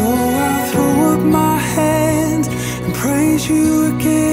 So I'll throw up my hands and praise you again.